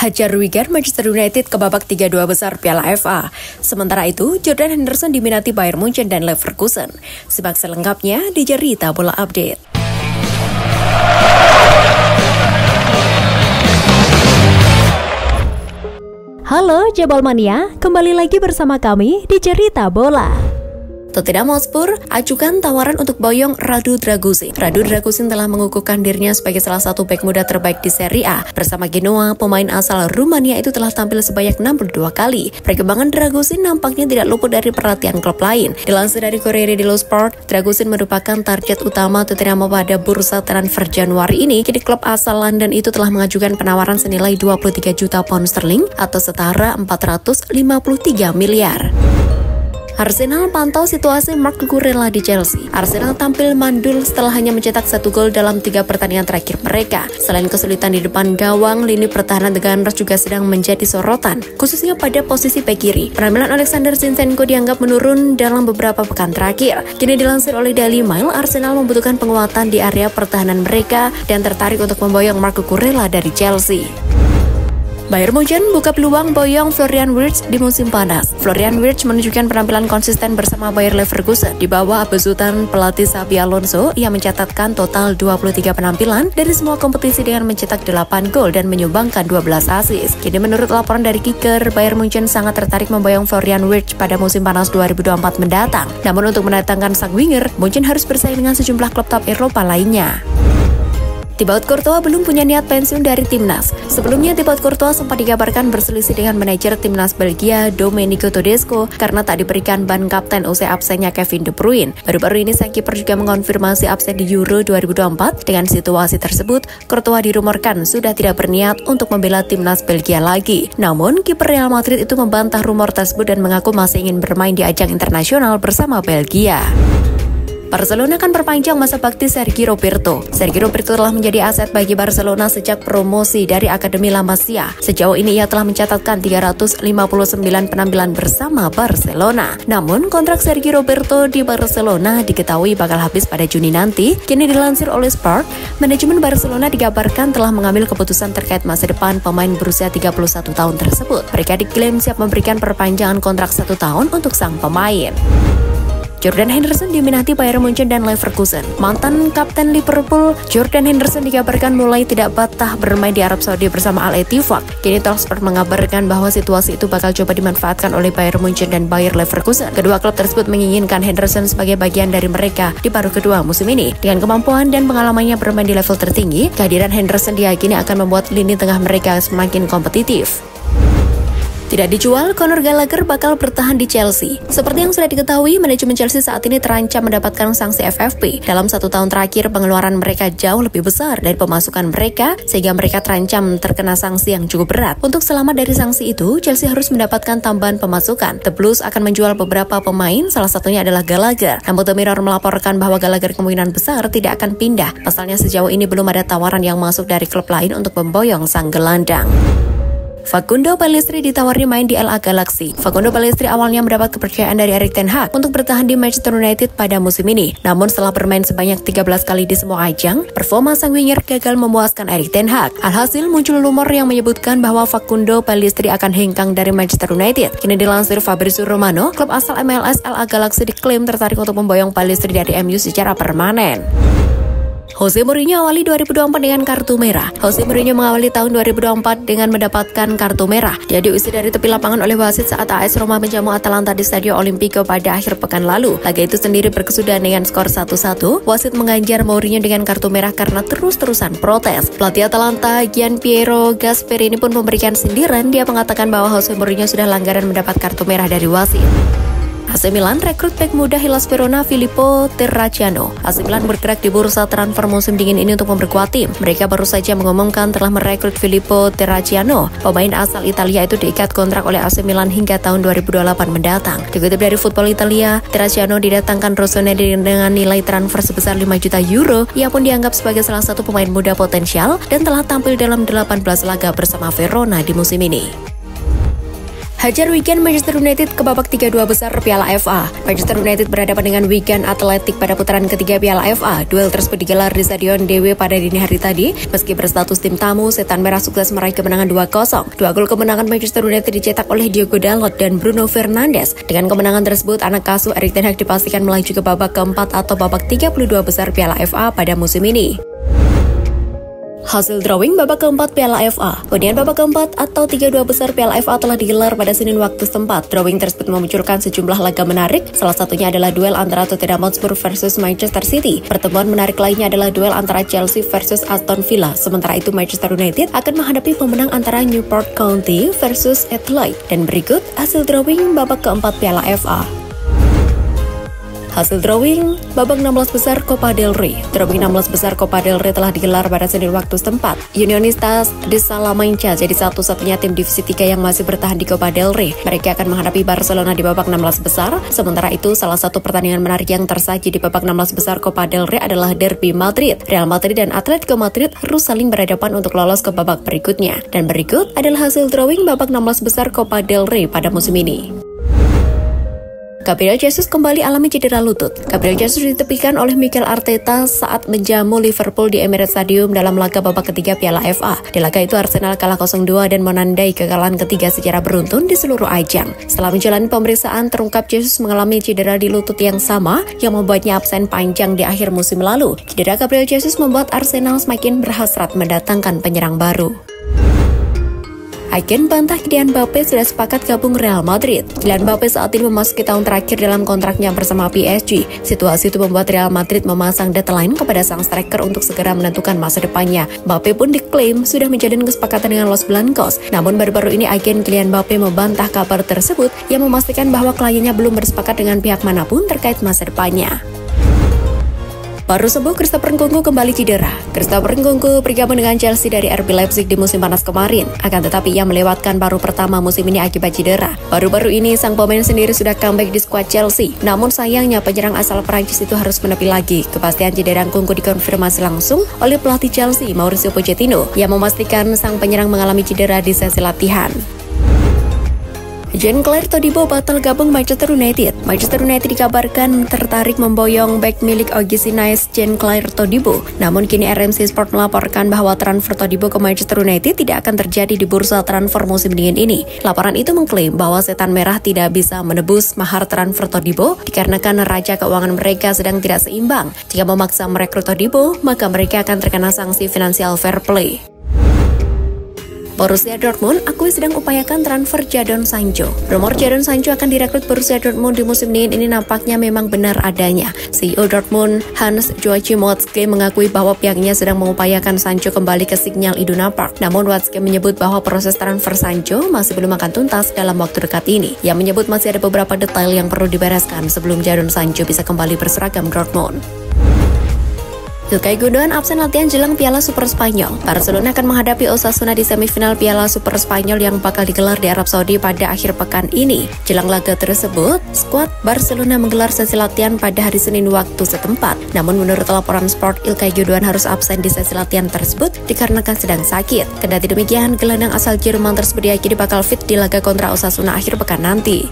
hajar Wigan Manchester United ke babak 3-2 besar Piala FA. Sementara itu, Jordan Henderson diminati Bayern Munchen dan Leverkusen. Simak selengkapnya di Cerita Bola Update. Halo Jebol Mania, kembali lagi bersama kami di Cerita Bola. Tottenham Hotspur ajukan tawaran untuk boyong Radu Dragusin. Radu Dragusin telah mengukuhkan dirinya sebagai salah satu bek muda terbaik di Serie A. Bersama Genoa, pemain asal Rumania itu telah tampil sebanyak 62 kali. Perkembangan Dragusin nampaknya tidak luput dari perhatian klub lain. Dilansir dari Corriere dello Sport, Dragusin merupakan target utama Tottenham pada bursa transfer Januari ini. Kini klub asal London itu telah mengajukan penawaran senilai 23 juta pound sterling atau setara 453 miliar. Arsenal pantau situasi Marc Cucurella di Chelsea. Arsenal tampil mandul setelah hanya mencetak 1 gol dalam 3 pertandingan terakhir mereka. Selain kesulitan di depan gawang, lini pertahanan The Gunners juga sedang menjadi sorotan, khususnya pada posisi bek kiri. Penampilan Alexander Zinchenko dianggap menurun dalam beberapa pekan terakhir. Kini dilansir oleh Daily Mail, Arsenal membutuhkan penguatan di area pertahanan mereka dan tertarik untuk memboyong Marc Cucurella dari Chelsea. Bayern Munchen buka peluang boyong Florian Wirtz di musim panas. Florian Wirtz menunjukkan penampilan konsisten bersama Bayer Leverkusen di bawah besutan pelatih Xabi Alonso yang mencatatkan total 23 penampilan dari semua kompetisi dengan mencetak 8 gol dan menyumbangkan 12 assist. Kini menurut laporan dari Kicker, Bayern Munchen sangat tertarik memboyong Florian Wirtz pada musim panas 2024 mendatang. Namun untuk mendatangkan sang winger, Munchen harus bersaing dengan sejumlah klub top Eropa lainnya. Thibaut Courtois belum punya niat pensiun dari timnas. Sebelumnya, Thibaut Courtois sempat dikabarkan berselisih dengan manajer timnas Belgia Domenico Tedesco karena tak diberikan ban kapten usai absennya Kevin De Bruyne. Baru-baru ini sang kiper juga mengonfirmasi absen di Euro 2024. Dengan situasi tersebut, Courtois dirumorkan sudah tidak berniat untuk membela timnas Belgia lagi. Namun, kiper Real Madrid itu membantah rumor tersebut dan mengaku masih ingin bermain di ajang internasional bersama Belgia. Barcelona akan perpanjang masa bakti Sergi Roberto. Sergi Roberto telah menjadi aset bagi Barcelona sejak promosi dari Akademi La Masia. Sejauh ini ia telah mencatatkan 359 penampilan bersama Barcelona. Namun kontrak Sergi Roberto di Barcelona diketahui bakal habis pada Juni nanti. Kini dilansir oleh Sport, manajemen Barcelona dikabarkan telah mengambil keputusan terkait masa depan pemain berusia 31 tahun tersebut. Mereka diklaim siap memberikan perpanjangan kontrak 1 tahun untuk sang pemain. Jordan Henderson diminati Bayern Munchen dan Leverkusen. Mantan kapten Liverpool, Jordan Henderson dikabarkan mulai tidak betah bermain di Arab Saudi bersama Al Ettifaq. Kini Talksport mengabarkan bahwa situasi itu bakal coba dimanfaatkan oleh Bayern Munchen dan Bayer Leverkusen. Kedua klub tersebut menginginkan Henderson sebagai bagian dari mereka di paruh kedua musim ini. Dengan kemampuan dan pengalamannya bermain di level tertinggi, kehadiran Henderson diyakini akan membuat lini tengah mereka semakin kompetitif. Tidak dijual, Conor Gallagher bakal bertahan di Chelsea. Seperti yang sudah diketahui, manajemen Chelsea saat ini terancam mendapatkan sanksi FFP. Dalam 1 tahun terakhir, pengeluaran mereka jauh lebih besar dari pemasukan mereka, sehingga mereka terancam terkena sanksi yang cukup berat. Untuk selamat dari sanksi itu, Chelsea harus mendapatkan tambahan pemasukan. The Blues akan menjual beberapa pemain, salah satunya adalah Gallagher. Namun The Mirror melaporkan bahwa Gallagher kemungkinan besar tidak akan pindah. Pasalnya sejauh ini belum ada tawaran yang masuk dari klub lain untuk memboyong sang gelandang. Facundo Pellistri ditawari main di LA Galaxy. Facundo Pellistri awalnya mendapat kepercayaan dari Erik ten Hag untuk bertahan di Manchester United pada musim ini. Namun setelah bermain sebanyak 13 kali di semua ajang, performa sang winger gagal memuaskan Erik ten Hag. Alhasil muncul rumor yang menyebutkan bahwa Facundo Pellistri akan hengkang dari Manchester United. Kini dilansir Fabrizio Romano, klub asal MLS LA Galaxy diklaim tertarik untuk memboyong Pellistri dari MU secara permanen. Jose Mourinho awali 2024 dengan kartu merah. Jose Mourinho mengawali tahun 2024 dengan mendapatkan kartu merah. Dia diusir dari tepi lapangan oleh wasit saat AS Roma menjamu Atalanta di Stadio Olimpico pada akhir pekan lalu. Laga itu sendiri berkesudahan dengan skor 1-1. Wasit menganjar Mourinho dengan kartu merah karena terus-terusan protes. Pelatih Atalanta, Gianpiero Gasperini pun memberikan sindiran. Dia mengatakan bahwa Jose Mourinho sudah langgaran mendapat kartu merah dari wasit. AC Milan rekrut bek muda Hellas Verona Filippo Terracciano. AC Milan bergerak di bursa transfer musim dingin ini untuk memperkuat tim. Mereka baru saja mengumumkan telah merekrut Filippo Terracciano. Pemain asal Italia itu diikat kontrak oleh AC Milan hingga tahun 2028 mendatang. Dikutip dari Football Italia, Terracciano didatangkan Rossoneri dengan nilai transfer sebesar 5 juta euro. Ia pun dianggap sebagai salah satu pemain muda potensial dan telah tampil dalam 18 laga bersama Verona di musim ini. Hajar Wigan Manchester United ke babak 32 besar Piala FA. Manchester United berhadapan dengan Wigan Athletic pada putaran ketiga Piala FA. Duel tersebut digelar di Stadion DW pada dini hari tadi. Meski berstatus tim tamu, Setan Merah sukses meraih kemenangan 2-0. Dua gol kemenangan Manchester United dicetak oleh Diogo Dalot dan Bruno Fernandes. Dengan kemenangan tersebut, anak asuh Erik ten Hag dipastikan melaju ke babak keempat atau babak 32 besar Piala FA pada musim ini. Hasil drawing babak keempat Piala FA. Undian babak keempat atau 32 besar Piala FA telah digelar pada Senin waktu setempat. Drawing tersebut memunculkan sejumlah laga menarik. Salah satunya adalah duel antara Tottenham Hotspur versus Manchester City. Pertemuan menarik lainnya adalah duel antara Chelsea versus Aston Villa. Sementara itu Manchester United akan menghadapi pemenang antara Newport County versus Adelaide. Dan berikut hasil drawing babak keempat Piala FA. Hasil drawing babak 16 besar Copa del Rey. Drawing 16 besar Copa del Rey telah digelar pada Senin waktu setempat. Unionistas de Salamanca jadi satu-satunya tim divisi 3 yang masih bertahan di Copa del Rey. Mereka akan menghadapi Barcelona di babak 16 besar. Sementara itu, salah satu pertandingan menarik yang tersaji di babak 16 besar Copa del Rey adalah Derby Madrid. Real Madrid dan Atletico Madrid harus saling berhadapan untuk lolos ke babak berikutnya. Dan berikut adalah hasil drawing babak 16 besar Copa del Rey pada musim ini. Gabriel Jesus kembali alami cedera lutut. Gabriel Jesus ditepikan oleh Mikel Arteta saat menjamu Liverpool di Emirates Stadium dalam laga babak ketiga Piala FA. Di laga itu Arsenal kalah 0-2 dan menandai kekalahan ketiga secara beruntun di seluruh ajang. Setelah menjalani pemeriksaan, terungkap Jesus mengalami cedera di lutut yang sama yang membuatnya absen panjang di akhir musim lalu. Cedera Gabriel Jesus membuat Arsenal semakin berhasrat mendatangkan penyerang baru. Agen bantah Kylian Mbappe sudah sepakat gabung Real Madrid. Kylian Mbappe saat ini memasuki tahun terakhir dalam kontraknya bersama PSG. Situasi itu membuat Real Madrid memasang deadline kepada sang striker untuk segera menentukan masa depannya. Mbappe pun diklaim sudah menjalin kesepakatan dengan Los Blancos. Namun baru-baru ini agen Kylian Mbappe membantah kabar tersebut yang memastikan bahwa kliennya belum bersepakat dengan pihak manapun terkait masa depannya. Baru sembuh, Christopher Nkunku kembali cedera. Christopher Nkunku bergabung dengan Chelsea dari RB Leipzig di musim panas kemarin. Akan tetapi ia melewatkan paruh pertama musim ini akibat cedera. Baru-baru ini sang pemain sendiri sudah comeback di skuad Chelsea. Namun sayangnya penyerang asal Prancis itu harus menepi lagi. Kepastian cedera Nkunku dikonfirmasi langsung oleh pelatih Chelsea Mauricio Pochettino yang memastikan sang penyerang mengalami cedera di sesi latihan. Jean-Claire Todibo batal gabung Manchester United. Manchester United dikabarkan tertarik memboyong bek milik OGC Nice Jean-Claire Todibo. Namun kini RMC Sport melaporkan bahwa transfer Todibo ke Manchester United tidak akan terjadi di bursa transfer musim dingin ini. Laporan itu mengklaim bahwa Setan Merah tidak bisa menebus mahar transfer Todibo dikarenakan neraca keuangan mereka sedang tidak seimbang. Jika memaksa merekrut Todibo, maka mereka akan terkena sanksi finansial fair play. Borussia Dortmund akui sedang upayakan transfer Jadon Sancho. Rumor Jadon Sancho akan direkrut Borussia Dortmund di musim dingin ini nampaknya memang benar adanya. CEO Dortmund Hans-Joachim Watzke mengakui bahwa pihaknya sedang mengupayakan Sancho kembali ke Signal Iduna Park. Namun Watzke menyebut bahwa proses transfer Sancho masih belum akan tuntas dalam waktu dekat ini. Ia menyebut masih ada beberapa detail yang perlu dibereskan sebelum Jadon Sancho bisa kembali berseragam Dortmund. Ilkay Gundogan absen latihan jelang Piala Super Spanyol. Barcelona akan menghadapi Osasuna di semifinal Piala Super Spanyol yang bakal digelar di Arab Saudi pada akhir pekan ini. Jelang laga tersebut, skuad Barcelona menggelar sesi latihan pada hari Senin waktu setempat. Namun menurut laporan Sport, Ilkay Gundogan harus absen di sesi latihan tersebut dikarenakan sedang sakit. Kendati demikian, gelandang asal Jerman tersebut diyakini bakal fit di laga kontra Osasuna akhir pekan nanti.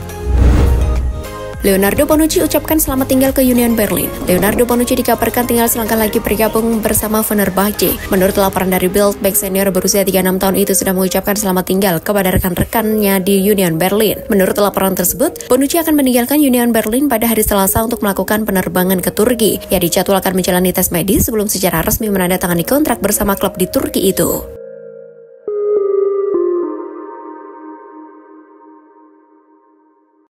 Leonardo Bonucci ucapkan selamat tinggal ke Union Berlin. Leonardo Bonucci dikabarkan tinggal selangkah lagi bergabung bersama Fenerbahce. Menurut laporan dari Bild, bek senior berusia 36 tahun itu sudah mengucapkan selamat tinggal kepada rekan-rekannya di Union Berlin. Menurut laporan tersebut, Bonucci akan meninggalkan Union Berlin pada hari Selasa untuk melakukan penerbangan ke Turki. Ia dijadwalkan menjalani tes medis sebelum secara resmi menandatangani kontrak bersama klub di Turki itu.